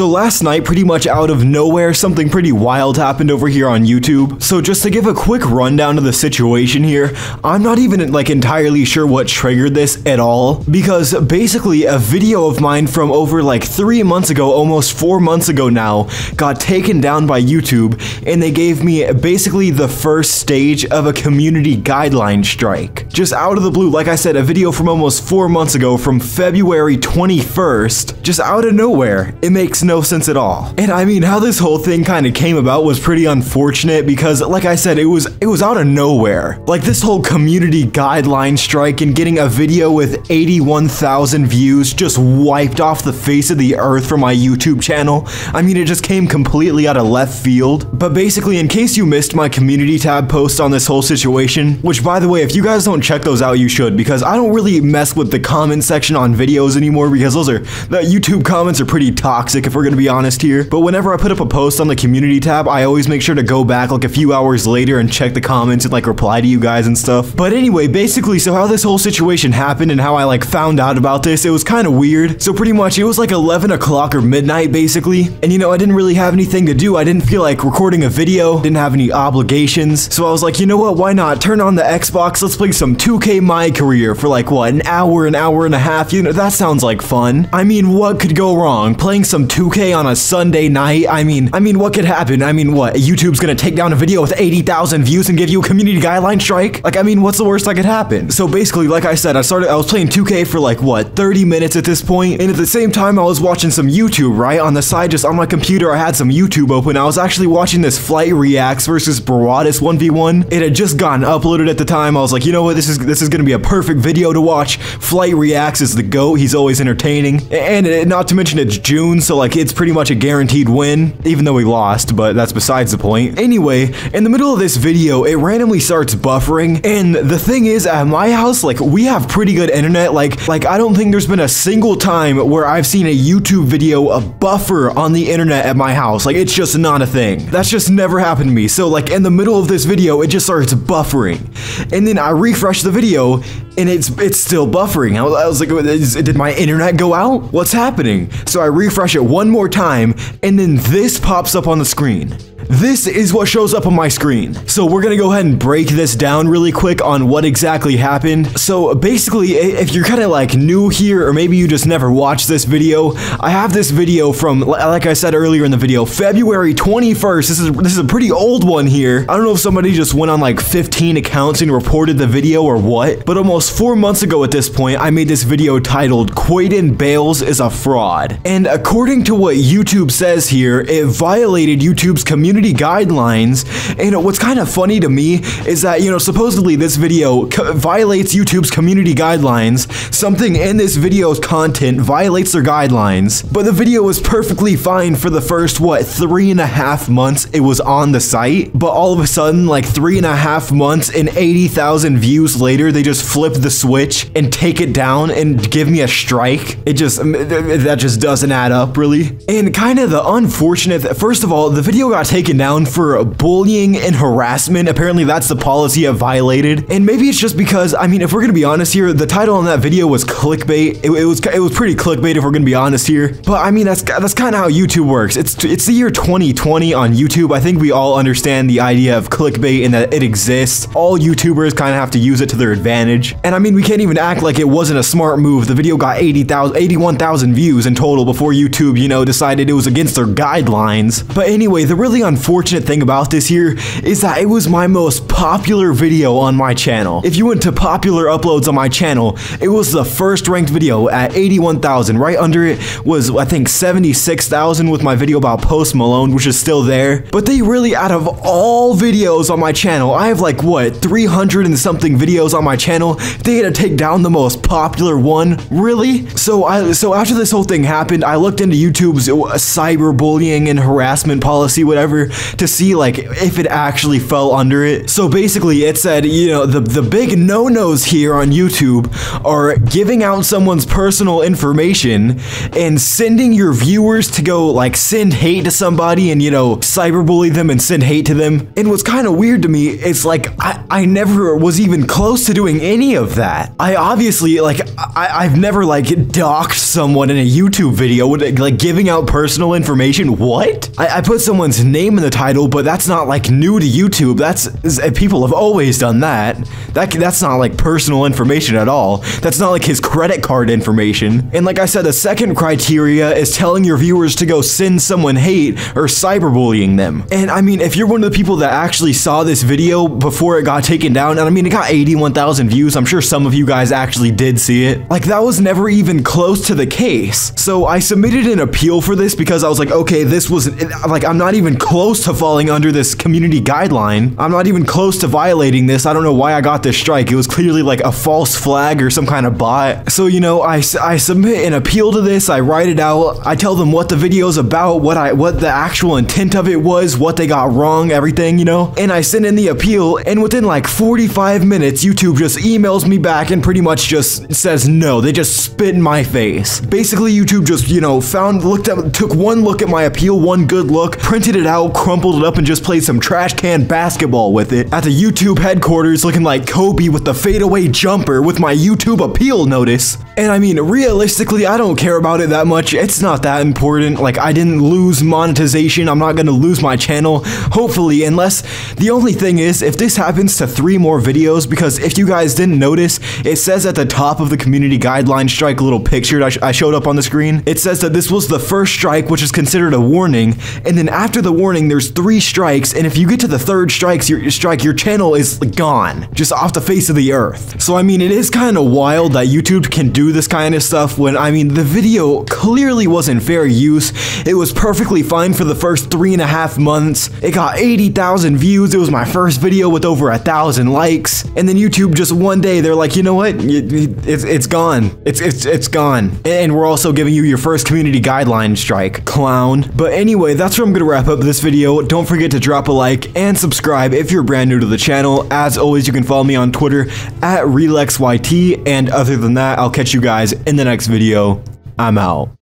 So last night, pretty much out of nowhere, something pretty wild happened over here on YouTube. So just to give a quick rundown of the situation here, I'm not even like entirely sure what triggered this at all, because basically a video of mine from over like 3 months ago, almost 4 months ago now, got taken down by YouTube, and they gave me basically the first stage of a community guideline strike. Just out of the blue, like I said, a video from almost 4 months ago, from February 21st, just out of nowhere. It makes no sense at all. And I mean, how this whole thing kind of came about was pretty unfortunate because, like I said, it was out of nowhere. Like this whole community guideline strike and getting a video with 81,000 views just wiped off the face of the earth from my YouTube channel. I mean, it just came completely out of left field. But basically, in case you missed my community tab post on this whole situation, which by the way, if you guys don't check those out, you should, because I don't really mess with the comment section on videos anymore because the YouTube comments are pretty toxic if we're gonna be honest here. But whenever I put up a post on the community tab, I always make sure to go back like a few hours later and check the comments and like reply to you guys and stuff. But anyway, basically, so how this whole situation happened and how I like found out about this, it was kind of weird. So pretty much it was like 11 o'clock or midnight basically. And you know, I didn't really have anything to do. I didn't feel like recording a video, didn't have any obligations. So I was like, you know what, why not? Turn on the Xbox, let's play some 2K My Career for like what, an hour and a half? You know, that sounds like fun. I mean, what could go wrong? Playing some 2K on a Sunday night? I mean, what could happen? I mean, what? YouTube's gonna take down a video with 80,000 views and give you a community guideline strike? Like, I mean, what's the worst that could happen? So basically, like I said, I was playing 2K for like, what, 30 minutes at this point? And at the same time, I was watching some YouTube, right? On the side, just on my computer, I had some YouTube open. I was actually watching this Flight Reacts versus Broadus 1v1. It had just gotten uploaded at the time. I was like, you know what? This is gonna be a perfect video to watch. Flight Reacts is the GOAT. He's always entertaining. And not to mention it's June, so like it's pretty much a guaranteed win, even though we lost, but that's besides the point. Anyway, in the middle of this video, it randomly starts buffering, and the thing is, at my house, like, we have pretty good internet. Like I don't think there's been a single time where I've seen a YouTube video a buffer on the internet at my house. Like, it's just not a thing. That's just never happened to me. So like in the middle of this video, it just starts buffering, and then I refresh the video, and it's still buffering. I was like, did my internet go out? What's happening? So I refresh it one more time, and then this pops up on the screen. This is what shows up on my screen. So we're gonna go ahead and break this down really quick on what exactly happened. So basically, if you're kind of like new here, or maybe you just never watched this video, I have this video from, like I said earlier in the video, February 21st. This is a pretty old one here. I don't know if somebody just went on like 15 accounts and reported the video or what, but almost 4 months ago at this point, I made this video titled Quaden Bales is a Fraud. And according to what YouTube says here, it violated YouTube's community guidelines. And what's kind of funny to me is that, you know, supposedly this video violates YouTube's community guidelines. Something in this video's content violates their guidelines, but the video was perfectly fine for the first, what, 3.5 months it was on the site. But all of a sudden, like 3.5 months and 80,000 views later, they just flip the switch and take it down and give me a strike. That just doesn't add up, really. And kind of the unfortunate, first of all, the video got taken down for bullying and harassment. Apparently that's the policy I violated. And maybe it's just because, I mean, if we're gonna be honest here, the title on that video was clickbait. It was pretty clickbait if we're gonna be honest here. But I mean, that's kind of how YouTube works. It's the year 2020 on YouTube. I think we all understand the idea of clickbait and that it exists. All YouTubers kind of have to use it to their advantage. And I mean, we can't even act like it wasn't a smart move. The video got 81,000 views in total before YouTube, you know, decided it was against their guidelines. But anyway, the really unfortunate thing about this here is that it was my most popular video on my channel. If you went to popular uploads on my channel, it was the first ranked video at 81,000. Right under it was, I think, 76,000 with my video about Post Malone, which is still there. But they really, out of all videos on my channel, I have like, what, 300 and something videos on my channel, they had to take down the most popular one? Really? So after this whole thing happened, I looked into YouTube's cyberbullying and harassment policy, whatever, Twitter to see like if it actually fell under it. So basically it said, you know, the big no-nos here on YouTube are giving out someone's personal information and sending your viewers to go like send hate to somebody and, you know, cyberbully them and send hate to them. And what's kind of weird to me is like I never was even close to doing any of that. I obviously like I've never like doxed someone in a YouTube video with like giving out personal information. What? I put someone's name in the title, but that's not like new to YouTube. That's people have always done that. That's not like personal information at all. That's not like his credit card information. And like I said, the second criteria is telling your viewers to go send someone hate or cyberbullying them. And I mean, if you're one of the people that actually saw this video before it got taken down, and I mean, it got 81,000 views. I'm sure some of you guys actually did see it. Like that was never even close to the case. So I submitted an appeal for this because I was like, okay, this was like, I'm not even close to falling under this community guideline. I'm not even close to violating this. I don't know why I got this strike. It was clearly like a false flag or some kind of bot. So, you know, I submit an appeal to this. I write it out. I tell them what the video's about, what the actual intent of it was, what they got wrong, everything, you know, and I send in the appeal, and within like 45 minutes, YouTube just emails me back and pretty much just says no. They just spit in my face. Basically, YouTube just, you know, took one look at my appeal, one good look, printed it out, crumpled it up, and just played some trash can basketball with it at the YouTube headquarters, looking like Kobe with the fadeaway jumper with my YouTube appeal notice. And I mean, realistically, I don't care about it that much. It's not that important. Like, I didn't lose monetization. I'm not gonna lose my channel, hopefully, unless the only thing is, if this happens to 3 more videos, because if you guys didn't notice, it says at the top of the community guideline strike little picture I showed up on the screen, it says that this was the first strike, which is considered a warning, and then after the warning, there's 3 strikes, and if you get to the 3rd strike, your channel is gone, just off the face of the earth. So I mean, it is kind of wild that YouTube can do this kind of stuff when, I mean, the video clearly wasn't fair use. It was perfectly fine for the first 3.5 months. It got 80,000 views. It was my first video with over 1,000 likes. And then YouTube just one day, they're like, you know what? It's gone. It's gone. And we're also giving you your first community guideline strike, clown. But anyway, that's where I'm gonna wrap up this video. Don't forget to drop a like and subscribe if you're brand new to the channel. As always, you can follow me on Twitter at RelexYT. And other than that, I'll catch you guys in the next video. I'm out.